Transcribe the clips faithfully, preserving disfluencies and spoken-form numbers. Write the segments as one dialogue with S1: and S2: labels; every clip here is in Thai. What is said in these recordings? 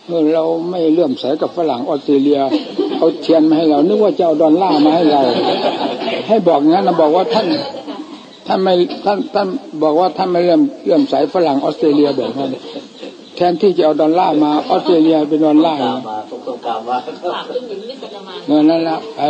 S1: เมื่อเราไม่เลื่อมใสกับฝรั่งออสเตรเลียเอาเทียนมาให้เรานึกว่าจะเอาดอลลาร์มาให้เราให้บอกงั้นนะบอกว่าท่านท่านไม่ท่านท่านบอกว่าท่านไม่เลื่อมเลื่อมใสฝรั่งออสเตรเลียบอกว่าแทนที่จะเอาดอลลาร์มาออสเตรเลียเป็นดอลลาร์มาต้องการว่าเงินนั่นละไอ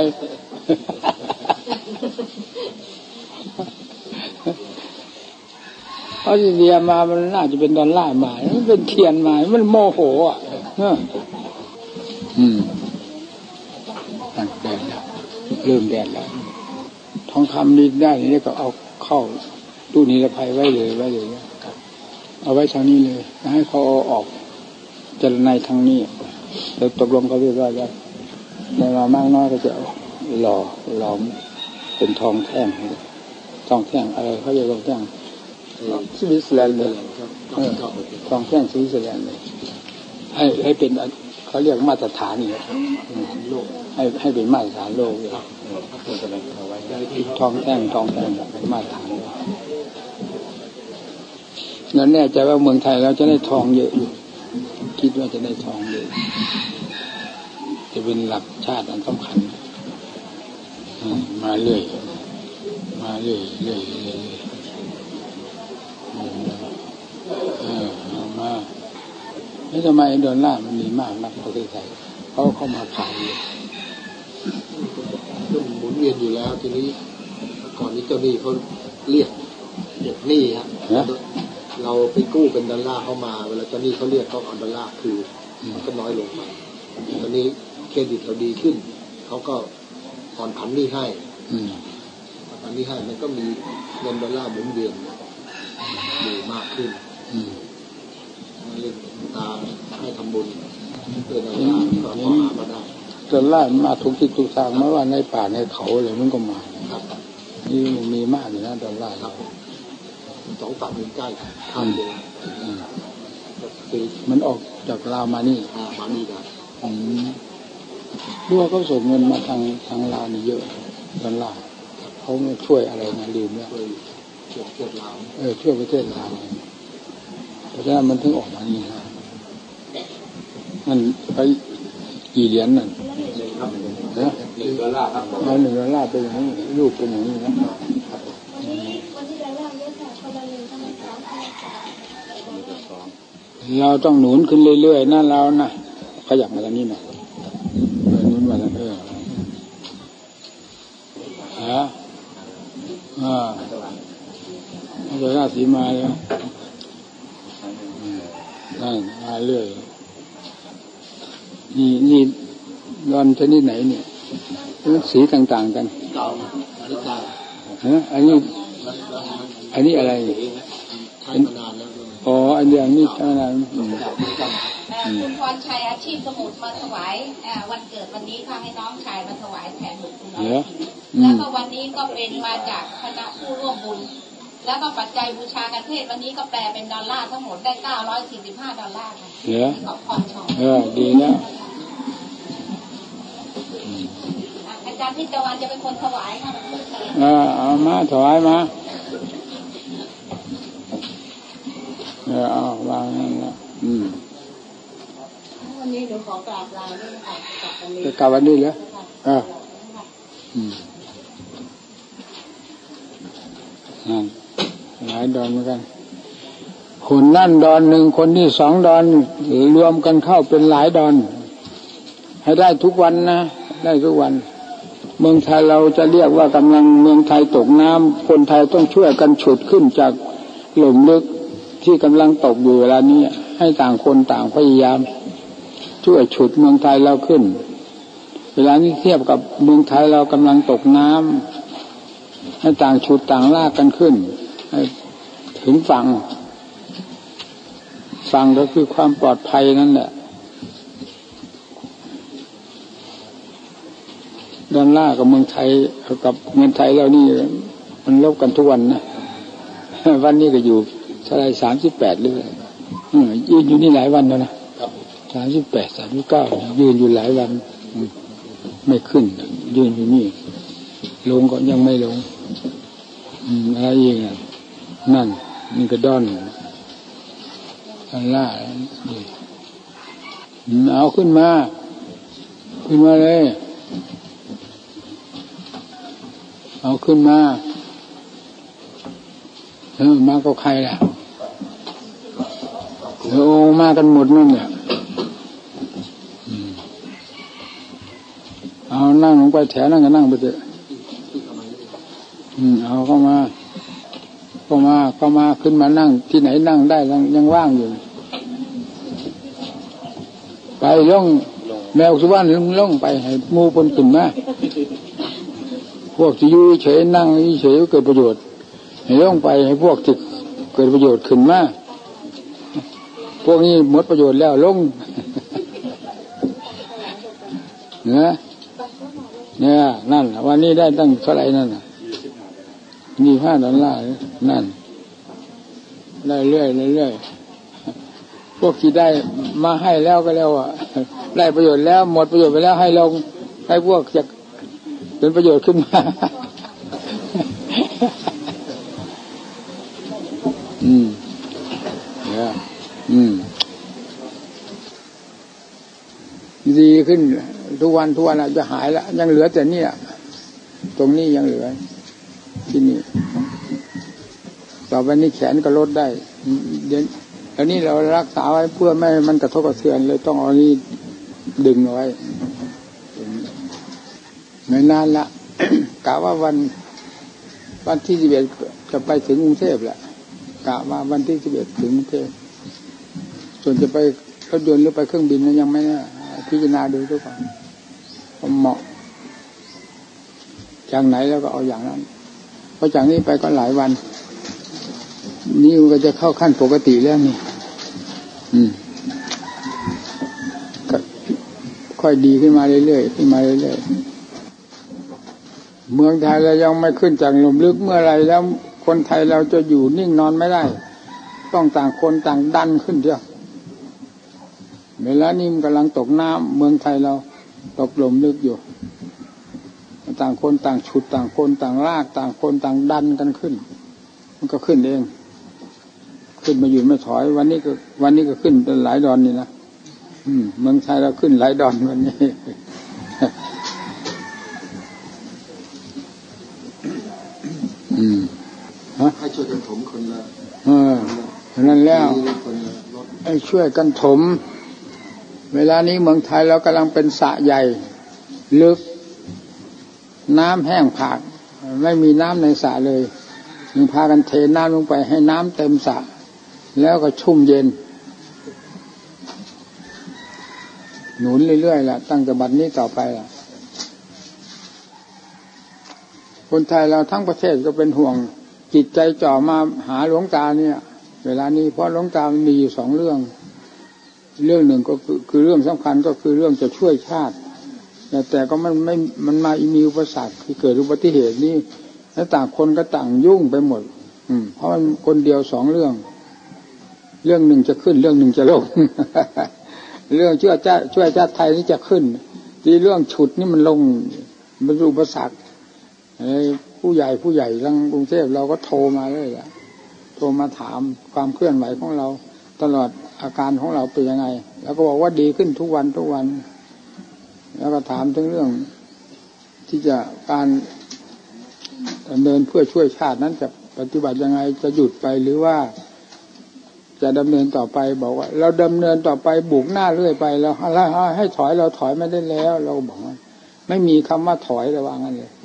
S1: ออสเตรเลียมามันน่าจะเป็นดอลลาร์มามันเป็นเทียนมามันโมโหอ่ะอืมตั้งแดดแล้วเริ่มแดดแล้วทองคำนี่ได้นี่ก็เอาเข้าตู้นิรภัยไว้เลยไว้เลยเอาไว้ทางนี้เลยให้เขาเอาออกเจรไนทางนี้เราตกลงเขาเรียกว่าจะในมามากน้อยก็จะหล่อหลอมเป็นทองแท่งทองแท่งอะไรเขาเรียกทองแท่งสวิตเซอร์แลนด์เลยทองแท่งสวิตเซอร์แลนด์เลยให้ให้เป็นเขาเรียกมาตรฐานนี่โลกให้ให้เป็นมาตรฐานโลกเลยทองแท่งทองแท่งเป็นมาตรฐานงั้นแน่ใจว่าเมืองไทยเราจะได้ทองเยอะอยู่คิดว่าจะได้ทองเยอะจะเป็นหลักชาติอันสำคัญมาเรื่อยมาเรื่อยเรื่อยเรื่อยเออมาแล้วทำไมดอลลาร์มันมีมากนักประเทศไทยเขาเข้ามาขาย
S2: ต้องหมุนเวียนอยู่แล้วทีนี้ก่อนนี้เจ้าหนี้เขาเรียกเด็กหนี้ฮะเราไปกู้เป็นดอลลาร์เข้ามาเวลาเจ้าหนี้เขาเรียกเขาเอาดอลลาร์คือมันก็น้อยลงไปตอนนี้เครดิตเราดีขึ้นเขาก็ผ่อนผันหนี้ให้ผ่อนผันหนี้ให้มันก็มีเงินดอลลาร์หมุนเวียนอยู่มากขึ้นมาเล่นตามให้ทำบุญเพื่อดอลลาร์ก็พอหามาได้
S1: ดอลลาร์มาทุกที่ทุกทางไม่ว่าในป่าในเขาอะไรมันก็มานี่มันมีมากอยู่นะดอลลาร์
S2: สองฝั่งมันใกล้ข้ามเลย
S1: มันออกจากลาวมานี่
S2: มานี่ได้
S1: ด้วยเขาส่งเงินมาทางทางลาวนี่เยอะดอลลาร์เขาไม่ช่วยอะไรนะลืมแล้ว
S2: ช่วยประเทศลาว
S1: เออช่วยประเทศลาวเพราะฉะนั้นมันถึงออกมานี่นะมันไปกี่เหรียญนั่นนะ
S2: หนึ่งดอลลาร์ครับ
S1: เอาหนึ่งดอลลาร์เป็นอย่างนี้รูปเป็นอย่างนี้นะเราต้องหนุนขึ้นเรื่อยๆนั่นเรานะขยับมาทางนี้หน่อยหนุนมาทางเออฮะอ่าเดี๋ยวราศีมาแล้วนั่นมาเรื่อยนี่นี่ดอนชนิดไหนเนี่ยมันสีต่างๆกันฮะอันนี้อันนี้อะไรอ๋ออันอย่างนี้เท่านั้น
S3: คุณพรชัยอาชีพสมุดมาถวายวันเกิดวันนี้ค่ะให้น้องชายมาถวายแทนบุตรคุณน้อยแล้วก็วันนี้ก็เป็นมาจากคณะผู้ร่วมบุญแล้วก็ปัจจัยบูชากันเทศวันนี้ก็แปลเป็นดอลลาร์ทั้งหมดได้เก้าร้อยสี่สิบห้าดอลลาร์ค่ะขอบคุณชม
S1: เออดีนะ
S3: อาจารย์พิจารณาจะเป็นคนถวายค่ะ
S1: อ่าเอามาถวายมาเออเอาวางนั่นละอืม
S3: วันนี้เดี๋ยวขอกราบลาด้วยค่ะกลับวันนี้
S1: จะกลับวันนี้เหรอเอออืมนั่นหลายดอนเหมือนกันคนนั่นดอนหนึ่งคนนี่สองดอนรวมกันเข้าเป็นหลายดอนให้ได้ทุกวันนะได้ทุกวันเมืองไทยเราจะเรียกว่ากำลังเมืองไทยตกน้ำคนไทยต้องช่วยกันฉุดขึ้นจากหลุมลึกที่กำลังตกอยู่เวลานี้ให้ต่างคนต่างพยายามช่วยฉุดเมืองไทยเราขึ้นเวลานี้เทียบกับเมืองไทยเรากำลังตกน้ำให้ต่างฉุดต่างลากกันขึ้นให้ถึงฝั่งฝั่งก็คือความปลอดภัยนั่นแหละดอลลาร์กับเมืองไทยกับเมืองไทยแล้วนี่มันลบกันทุกวันนะวันนี้ก็อยู่เท่าไรสามสิบแปดเลยยืนอยู่นี่หลายวันแล้วนะสามสิบแปดสามสิบเก้ายืนอยู่หลายวันไม่ขึ้นยืนอยู่นี่ลงก็ยังไม่ลงอะไรอีกนั่นนี่ก็ดอนดอลลาร์เอาขึ้นมาขึ้นมาเลยเอาขึ้นมาเออมากับใครล่ะโอ้มากันหมดนั่นเนี่ยเอานั่งลงไปแถวนั่งก็นั่งไปเถอะอืมเอาเข้ามาเข้ามาเข้ามาขึ้นมานั่งที่ไหนนั่งได้ยังยังว่างอยู่ไปล่องแมวสุวรรณล่องไปให้มูปนขึ้นมาพวกที่อยู่เฉยนั่งเฉยเกิดประโยชน์ให้ล่องไปให้พวกที่เกิดประโยชน์ขึ้นมาพวกนี้หมดประโยชน์แล้วลงเนี่ยเนี่ยนั่นวันนี้ได้ตั้งเท่าไหร่นั่นน่ะมีห้าดอลลาร์นั่นได้เรื่อยเรื่อยพวกที่ได้มาให้แล้วก็แล้วอ่ะได้ประโยชน์แล้วหมดประโยชน์ไปแล้วให้ลงให้พวกจะเป็นประโยชน์ขึ้นมาอืมเนี่ยอืมดีขึ้นทุกวันทุกวันจะหายแล้วยังเหลือแต่นี่ตรงนี้ยังเหลือที่นี่ต่อไปนี้แขนก็ลดได้เดี๋ยวอันนี้เรารักษาไว้เพื่อไม่ให้มันกระทบกระเทือนเลยต้องเอานี่ดึงเอาไว้ไม่นานละ กะว่าวันวันที่สิบเอ็ดจะไปถึงกรุงเทพแหละกะว่าวันที่สิบเอ็ดถึงกรุงเทพส่วนจะไปรถยนต์หรือไปเครื่องบินนั้นยังไม่แน่พิจารณาดูทุกคนเหมาะจากไหนแล้วก็เอาอย่างนั้นเพราะจากนี้ไปก็หลายวันนี่มันก็จะเข้าขั้นปกติแล้วนี่อืมก็ค่อยดีขึ้นมาเรื่อยๆขึ้นมาเรื่อยๆเมืองไทยเรายังไม่ขึ้นจากหลุมลึกเมื่อไรแล้วคนไทยเราจะอยู่นิ่งนอนไม่ได้ต้องต่างคนต่างดันขึ้นเดียวเวลานี้มันกำลังตกน้ำเมืองไทยเราตกหลุมลึกอยู่ต่างคนต่างฉุดต่างคนต่างลากต่างคนต่างดันกันขึ้นมันก็ขึ้นเองขึ้นมาอยู่ไม่ถอยวันนี้ก็วันนี้ก็ขึ้นเป็นหลายดอนนี่นะอืมเมืองไทยเราขึ้นหลายดอนวันนี้อืมฮะ
S2: ให้ช่วยกันถมคนละ
S1: เออนั่นแล้วให้ช่วยกันถมเวลานี้เมืองไทยเรากำลังเป็นสระใหญ่ลึกน้ำแห้งผากไม่มีน้ำในสระเลยมึงพากันเทน้ำลงไปให้น้ำเต็มสระแล้วก็ชุ่มเย็นหนุนเรื่อยๆล่ะตั้งแต่บัดนี้ต่อไปล่ะคนไทยเราทั้งประเทศก็เป็นห่วงจิตใจจ่อมาหาหลวงตาเนี่ยเวลานี้เพราะหลวงตามันมีอยู่สองเรื่องเรื่องหนึ่งก็คือคือเรื่องสำคัญก็คือเรื่องจะช่วยชาติแต่แต่ก็มันไม่มันมามีอุปสรรคที่เกิดอุบัติเหตุนี่แล้วต่างคนก็ต่างยุ่งไปหมดอืมเพราะมันคนเดียวสองเรื่องเรื่องหนึ่งจะขึ้นเรื่องหนึ่งจะลง เรื่องช่วยชาติช่วยชาติไทยนี่จะขึ้นที่เรื่องฉุดนี่มันลงมันอุปสรรคผู้ใหญ่ผู้ใหญ่ทางกรุงเทพเราก็โทรมาเลยแหละโทรมาถามความเคลื่อนไหวของเราตลอดอาการของเราเป็นยังไงแล้วก็บอกว่าดีขึ้นทุกวันทุกวันแล้วก็ถามถึงเรื่องที่จะการดำเนินเพื่อช่วยชาตินั้นจะปฏิบัติยังไงจะหยุดไปหรือว่าจะดำเนินต่อไปบอกว่าเราดำเนินต่อไปบุกหน้าเรื่อยไปเราให้ถอยเราถอยไม่ได้แล้วเราบอกว่าไม่มีคำว่าถอยระวังกันเลย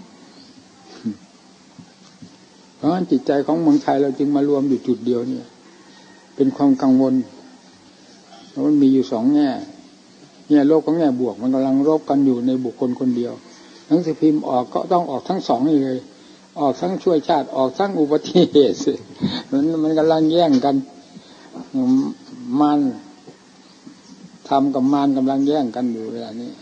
S1: เพราะฉะนั้นจิตใจของเมืองไทยเราจึงมารวมอยู่จุดเดียวเนี่ยเป็นความกังวลเพราะมันมีอยู่สองแง่แง่โลกกับแง่บวกมันกำลังรบกันอยู่ในบุคคลคนเดียวหนังสือพิมพ์ออกก็ต้องออกทั้งสองนี่เลยออกทั้งช่วยชาติออกทั้งอุบัติเหตุมันมันกำลังแย่งกันมันทำกับมารกำลังแย่งกันอยู่เวลานี้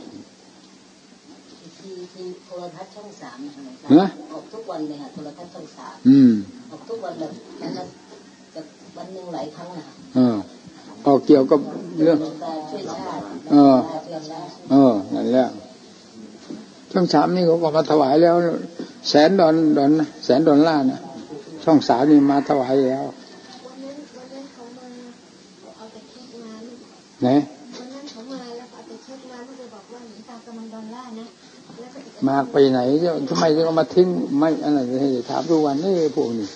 S4: ที่โทรทัศน์ช่องสาม
S1: นะ
S4: ออกทุกวันเลยค่ะโทรทัศน์ช่องสาม
S1: อืม
S4: ออกทุกวันแบบนั้นจะวันหนึ่งหลายครั้งนะ
S1: เออออกเกี่ยวกับเรื่อง
S4: ช่วยชาติ
S1: เออเออนั่นแหละช่องสามนี่เขาก็มาถวายแล้วแสนดอนดอนแสนดอลลาร์นะช่องสามนี่มาถวายแล้วไหนวันนั้นเขามา
S4: ก็จะบอกว่าหลวงตากำลังดอลลาร์นะ
S1: มากไปไหนทำไมถึงเอามาทิ้งไม่อะไรเลยถามทุกวันนี่พวกนี้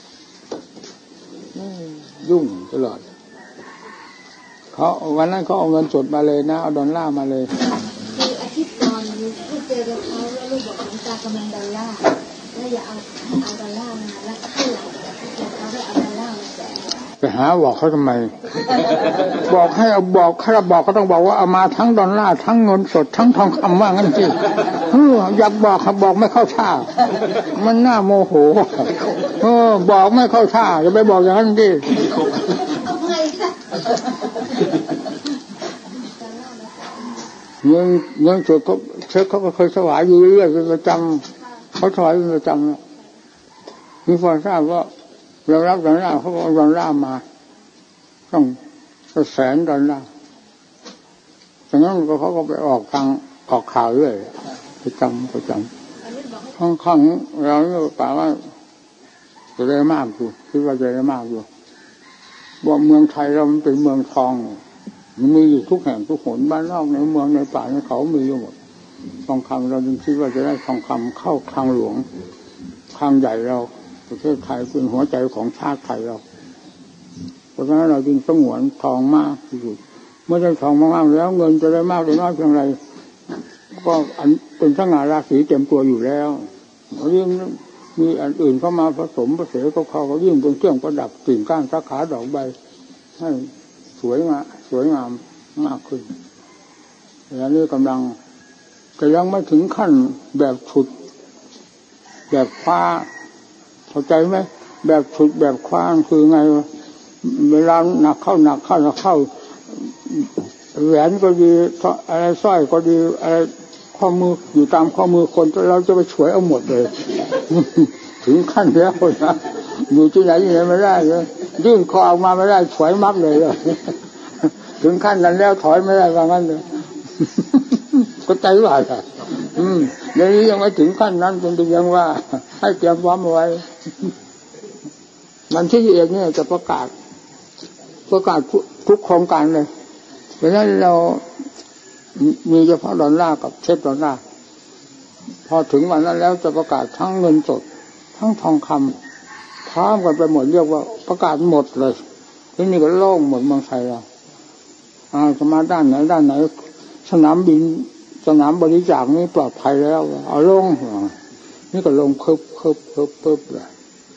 S1: ยุ่งตลอดเขาวันนั้นเขาเอาเงินสดมาเลยนะเอาดอลลาร์มาเลย
S4: คืออาทิตย์ก่อนลูกเจอกับเขาแล้วลูกบอกหลวงตากำลังดอลลาร์แล้วอย่าเอาเอาดอลลาร์มาแล้วก็ที่หลังเขาได้เอาดอลลาร์มาแจก
S1: ไปหาบอกเขาทำไมบอกให้เอาบอกถ้าเราบอกก็ต้องบอกว่าเอามาทั้งดอลลาร์ทั้งเงินสดทั้งทองคำว่างั้นสิอยากบอกครับบอกไม่เข้าท่ามันน่าโมโหเออบอกไม่เข้าท่าอย่าไปบอกอย่างนั้นดิเงินเงินสดเขาเช็คเขาก็เคยถวายอยู่เรื่อยเป็นประจำเขาถวายเป็นประจำมีคนทราบว่าเรารับดอลลาร์เขาเอาดอลลาร์มาต้องแสนดอลลาร์จากนั้นก็เขาก็ไปออกทางออกข่าวเรื่อยประจำประจำข้างข้างเราเนี่ยป่าว่าจะได้มากอยู่คิดว่าจะได้มากอยู่ว่าเมืองไทยเรามันเป็นเมืองทองมันมีอยู่ทุกแห่งทุกหนบ้านนอกในเมืองในป่าในเขามีอยู่หมดทองคำเราจึงคิดว่าจะได้ทองคำเข้าคลังหลวงคลังใหญ่เราประเทศไทยเป็นหัวใจของชาติไทยเราเพราะฉะนั้นเราจึงสงวนทองมากที่สุดเมื่อได้ทองมากๆแล้วเงินจะได้มากหรือน้อยเพียงไรก็อันเป็นสง่าราศีเต็มตัวอยู่แล้วยิ่งมีอันอื่นเข้ามาผสมผสมกับเขาก็ยิ่งเป็นเครื่องประดับกิ่งก้านสาขาดอกใบให้สวยงามสวยงามมากขึ้นแล้วนี่กำลังก็ยังไม่ถึงขั้นแบบฉุดแบบคว้าเข้าใจไหมแบบฉุดแบบคว้าคือไงเวลาหนักเข้าหนักเข้าหนักเข้าแหวนก็ดีอะไรสร้อยก็ดีอะไรข้อมืออยู่ตามข้อมือคนเราจะไปฉวยเอาหมดเลยถึงขั้นแล้วนะอยู่ที่ไหนที่ไหนไม่ได้เลยยื่นคอออกมาไม่ได้ฉวยมัดเลยถึงขั้นนั้นแล้วถอยไม่ได้ว่างั้นเลยก็ใจว่าอ่ะอืมเดี๋ยวนี้ยังไม่ถึงขั้นนั้นจนถึงยังว่าให้เตรียมพร้อมเอาไว้วันที่เอกเนี่ยจะประกาศประกาศทุกโครงการเลยเพราะฉะนั้นเรามีเฉพาะดอลลาร์กับเช็คดอลลาร์พอถึงวันนั้นแล้วจะประกาศทั้งเงินสดทั้งทองคำพร้อมกันไปหมดเรียกว่าประกาศหมดเลยที่นี่ก็โล่งหมดเมืองไทยเราอ่าจะมาด้านไหนด้านไหนสนามบินสนามบริจาคนี่ปลอดภัยแล้วเอาลงนี่ก็ลงคึบคึบคึบคึบเลย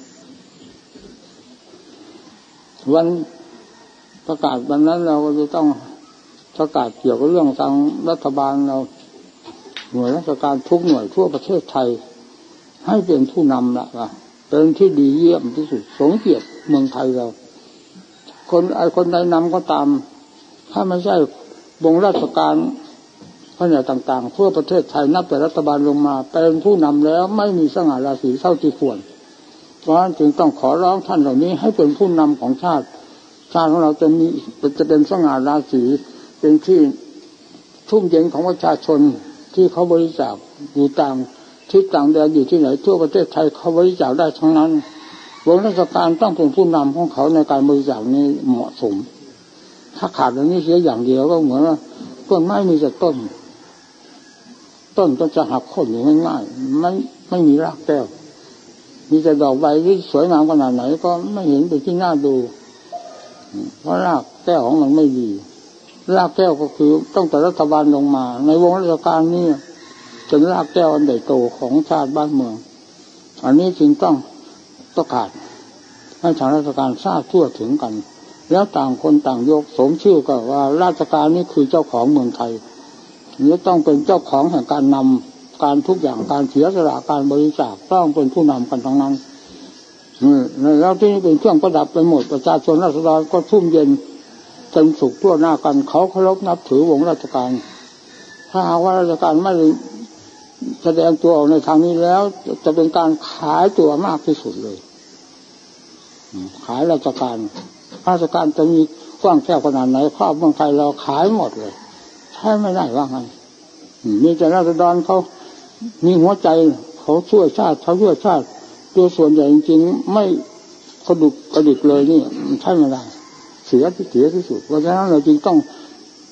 S1: วันประกาศวันนั้นเราก็จะต้องประกาศเกี่ยวกับเรื่องทางรัฐบาลเราหน่วยราชการทุกหน่วยทั่วประเทศไทยให้เป็นผู้นำละว่าเป็นที่ดีเยี่ยมที่สุดสมเกียรติเมืองไทยเราคนไอ้คนใดนำก็ตามถ้าไม่ใช่วงราชการแผนกต่างๆทั่วประเทศไทยนับแต่รัฐบาลลงมาเป็นผู้นำแล้วไม่มีสง่าราศีเท่าที่ควรเพราะฉะนั้นจึงต้องขอร้องท่านเหล่านี้ให้เป็นผู้นำของชาติชาติของเราจะมีจะเป็นสง่าราศีเป็นที่ชุ่มเย็นของประชาชนที่เขาบริจาคอยู่ต่างที่ต่างแดนอยู่ที่ไหนทั่วประเทศไทยเขาบริจาคได้ทั้งนั้นวงราชการต้องเป็นผู้นำของเขาในการบริจาคนี้เหมาะสมถ้าขาดอย่างนี้เสียอย่างเดียวก็เหมือนว่าต้นไม้มีแต่ต้นต้นก็จะหักโค่นอยู่ง่ายๆไม่ไม่มีรากแก้วมีแต่ดอกใบที่สวยงามขนาดไหนก็ไม่เห็นเป็นที่น่าดูเพราะรากแก้วของมันไม่ดีรากแก้วก็คือต้องแต่รัฐบาลลงมาในวงราชการนี่จนรากแก้วอันใหญ่โตของชาติบ้านเมืองอันนี้จึงต้องประกาศให้ทางราชการทราบทั่วถึงกันแล้วต่างคนต่างยกสมชื่อก็ว่าราชการนี่คือเจ้าของเมืองไทยและต้องเป็นเจ้าของแห่งการนำการทุกอย่างการเสียสละการบริจาคต้องเป็นผู้นำกันทั้งนั้นแล้วที่นี่เป็นเครื่องประดับไปหมดประชาชนราษฎรก็ชุ่มเย็นเป็นสุขทั่วหน้ากันเขาเคารพนับถือวงราชการถ้าหากว่าราชการไม่แสดงตัวออกในทางนี้แล้วจะเป็นการขายตัวมากที่สุดเลยขายราชการราชการจะมีกว้างแคบขนาดไหนครอบเมืองไทยเราขายหมดเลยใช่ไม่ได้ว่าไงมีแต่ราษฎรเขามีหัวใจเขาช่วยชาติเขาช่วยชาติตัวส่วนใหญ่จริงๆไม่กระดุกกระดิกเลยนี่ใช่ไม่ได้เสียที่เสียที่สุดเพราะฉะนั้นเราจึงต้อง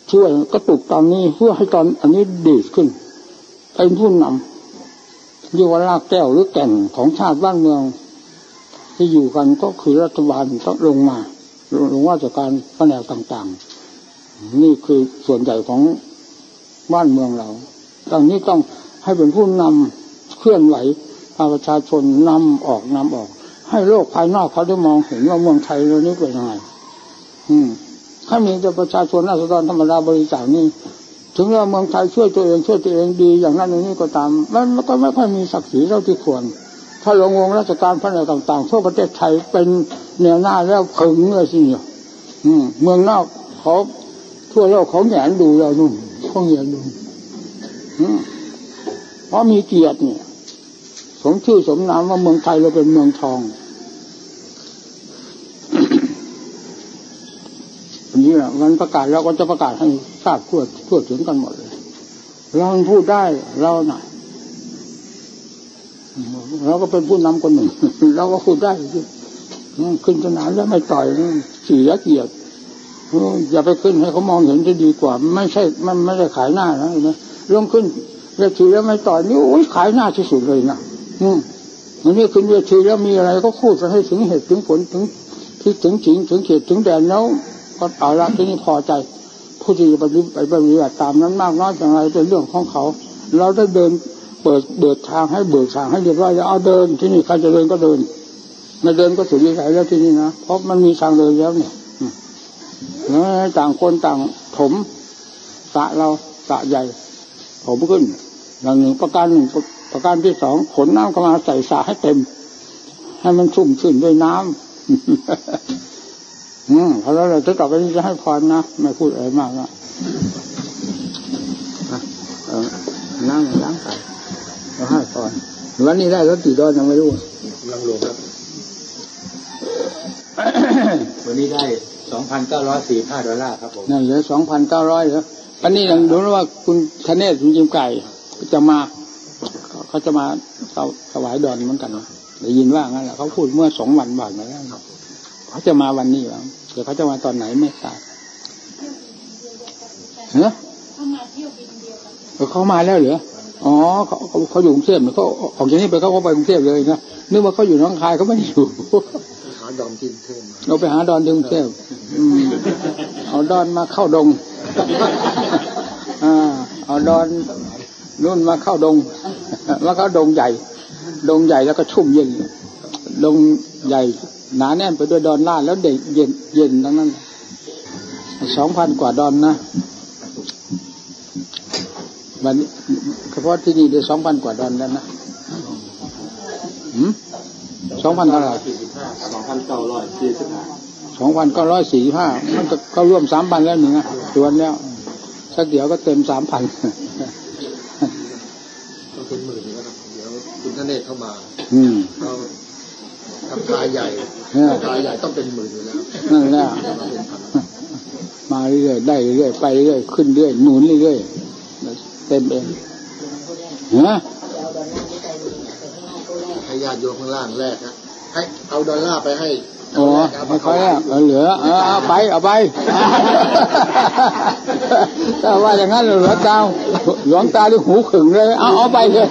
S1: ช่วยกระตุกตอนนี้เพื่อให้ตอนอันนี้ดีขึ้นเป็นผู้นำเรียกว่ารากแก้วหรือแก่นของชาติบ้านเมืองที่อยู่กันก็คือรัฐบาลต้องลงมาลงว่าจากการแผนกต่างๆนี่คือส่วนใหญ่ของบ้านเมืองเราดังนี้ต้องให้เป็นผู้นำเคลื่อนไหวพาประชาชนนำออกนำออกให้โลกภายนอกเขาได้มองเห็นว่าเมืองไทยเรานี้เป็นยังไงอืมถ้ามีแต่ประชาชนราษฎรธรรมดาบริจาคนี่ถึงเราเมืองไทยช่วยตัวเองช่วยตัวเองดีอย่างนั้นอย่างนี้ก็ตามมันก็ไม่ค่อยมีศักดิ์ศรีเท่าที่ควรถ้าลงวงราชการแผนกต่างๆทั่วประเทศไทยเป็นแนวหน้าแล้วขึงเลยสิเนี่ยอืมเมืองนอกเขาทั่วโลกเขาแหงนดูเรานู่นเขาแหงนดูอืมเพราะมีเกียรติเนี่ยสมชื่อสมนามว่าเมืองไทยเราเป็นเมืองทองอันนี้แหละมันประกาศเราก็จะประกาศให้ทราบทั่วทั่วถึงกันหมดเลยเราพูดได้เราหน่ะเราก็เป็นผู้นำคนหนึ่งเราก็พูดได้ขึ้นสนามแล้วไม่ต่อยเสียเกียรติอย่าไปขึ้นให้เขามองเห็นจะดีกว่าไม่ใช่มันไม่ได้ขายหน้านะนะลงขึ้นเวทีแล้วไม่ต่อยนี่โอ้ยขายหน้าที่สุดเลยนะอืมอันนี้ขึ้นเวทีแล้วมีอะไรก็พูดไปให้ถึงเหตุถึงผลถึงที่ถึงจริงถึงเขตถึงแดนแล้วก็เอาละที่นี่พอใจผู้ที่ปฏิบัติไปปฏิบัติตามนั้นมากน้อยอย่างไรเป็นเรื่องของเขาเราได้เดินเปิดเบิดทางให้เบิกทางให้เรียบร้อยแล้วเอาเดินที่นี่ใครจะเดินก็เดินไม่เดินก็สุดวิสัยแล้วที่นี่นะเพราะมันมีทางเดินแล้วเนี่ยต่างคนต่างถมสระเราสระใหญ่ถมขึ้นอย่างหนึ่งประการหนึ่งประการที่สองขนน้ำเข้ามาใส่สระให้เต็มให้มันชุ่มชื่นด้วยน้ำอืมพอแล้วเราจะกลับไปนี่จะให้พรนะไม่พูดอะไรมากนะน้ำล้างใส่เราให้พรวันนี้ได้รถกี่ดอนยังไม่รู้
S2: กำลังลงครับ
S5: วันนี้ได้สองพันเก้าร้อยสี่ห้าดอลลาร์ครับผม
S1: นั่นเหลือสองพันเก้าร้อยเหรอวันนี้ยังดูว่าคุณธเนศคุณจิมไก่จะมาเขาจะมาถวายดอนเหมือนกันได้ยินว่างั้นแหละเขาพูดเมื่อสองวันบ่ายมาแล้วเขาจะมาวันนี้หรอเดี๋ยวเขาจะมาตอนไหนไม่ทราบเหรอเขามาแล้วเหรออ๋อเขาเขาอยู่กรุงเทพเขาออกจากนี้ไปเขาก็ไปกรุงเทพเลยนะนึกว่าเขาอยู่หนองคายเขาไม่อยู่
S2: หาดอนที่กรุงเทพ
S1: เราไปหาดอนที่กรุงเทพเอาดอนมาเข้าดงอ่าเอาดอนนู่นมาเข้าดงมาเข้าดงใหญ่ดงใหญ่แล้วก็ชุ่มเย็นดงใหญ่หนาแน่นไปด้วยดอนล่าแล้วเด็กเย็นเย็นทั้งนั้นสองพันกว่าดอนนะวันเฉพาะที่นี่ได้สองพันกว่าดอนแล้วนะหืมสองพันเท่าไหร่
S5: สองพันเก้าร้อยสี่สิบห้า
S1: สองพันเก้าร้อยสี่สิบห้ามันจะเข้าร่วมสามพันแล้วหนึ่งนะชวนแล้วสักเดี๋ยวก็เต็มสามพัน
S2: ก็เป็นหมื่นแล้วครับเดี๋ยวคุณธเนศเข้ามา
S1: อืม
S2: เขาทำทายใหญ่ทำทายใหญ่ต้องเป็นหมื่นอยู่แล้ว
S1: นั่นแหละมาเรื่อยได้เรื่อยไปเรื่อยขึ้นเรื่อยหนุนเรื่อยเต็มเองฮะ
S2: ให้ญาติโยมข้างล่างแรกนะให้เอาดอลลาร์ไปให้
S1: อ๋อไม่ค่อยแล้วเหลือเอาไปเอาไปถ้าว่าอย่างนั้นหลวงตาหลวงตาที่หูขึงเลยเอาเอาไปเลย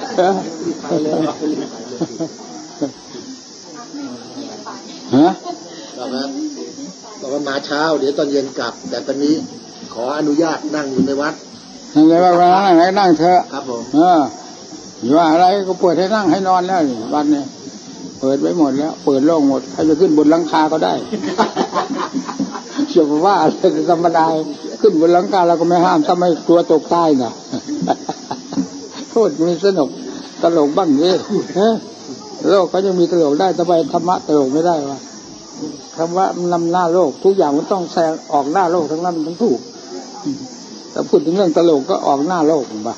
S1: ฮะ
S2: บอกว่าบอกว่ามาเช้าเดี๋ยวตอนเย็นกลับแต่ตอนนี้ขออนุญาตนั่งอยู่ในวัด
S1: นั่งในวัดนั่งไหนนั่งเถอะ
S2: ครับผม
S1: เอออยู่ว่าอะไรก็เปิดให้นั่งให้นอนแล้วนี่วัดเนี่ยเปิดไว้หมดแล้วเปิดโล่งหมดใครจะขึ้นบนหลังคาก็ได้เชื่อว่าธรรมดาขึ้นบนหลังคาเราก็ไม่ห้ามทำไมกลัวตกใต้น่ะโทษมีสนุกตลกบ้างนี่โลกก็ยังมีตลกได้ทำไมธรรมะตลกไม่ได้วะธรรมะนำหน้าโลกทุกอย่างมันต้องแซงออกหน้าโลกทั้งนั้นทั้งถูกแต่พูดถึงเรื่องตลกก็ออกหน้าโลกบ้าง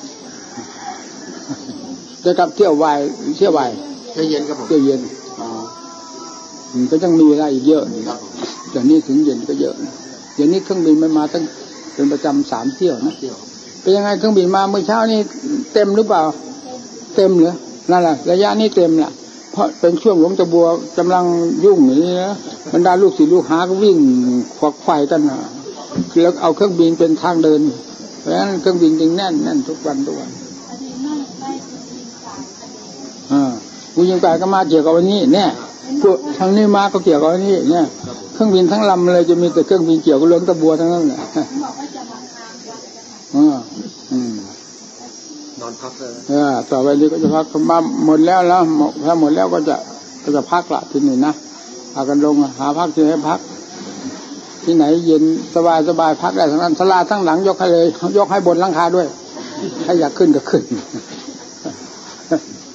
S1: จะกลับเที่ยววายเที่ยววาย
S2: เที่ยวเย็นครับผม
S1: เที่ยวเย็นอ๋อก็ยังมีอะไรอีกเยอะจากนี้ถึงเย็นก็เยอะเดี๋ยวนี้เครื่องบินมันมาตั้งเป็นประจำสามเที่ยวนะเป็นยังไงเครื่องบินมาเมื่อเช้านี่เต็มหรือเปล่าเต็มเหรอนั่นแหละระยะนี้เต็มแหละเพราะเป็นช่วงหลวงตะบัวกำลังยุ่งอย่างนี้นะบรรดาลูกศิษย์ลูกหาก็วิ่งขวักไขว่กันนะแล้วเอาเครื่องบินเป็นทางเดินเพราะฉะนั้นเครื่องบินจึงแน่นแน่นทุกวันทุกวันอ่ากูยิงไปก็มาเกี่ยวกับวันนี้เนี่ยตัวทางนี้มาก็เกี่ยวกับวันนี้เนี่ยเครื่องบินทั้งลำเลยจะมีแต่เครื่องบินเกี่ยวกับเรื่องตะบัวทั้งนั้นแหละอ่าอืม
S2: นอนพักเลย
S1: เออต่อไปนี้ก็จะพักมาหมดแล้วแล้วถ้าหมดแล้วก็จะก็จะพักละที่นี่นะพากันลงหาพักที่ให้พักที่ไหนเย็นสบายสบายพักได้ทั้งนั้นศาลาทั้งหลังยกให้เลยยกให้บนหลังคาด้วยถ้าอยากขึ้นก็ขึ้น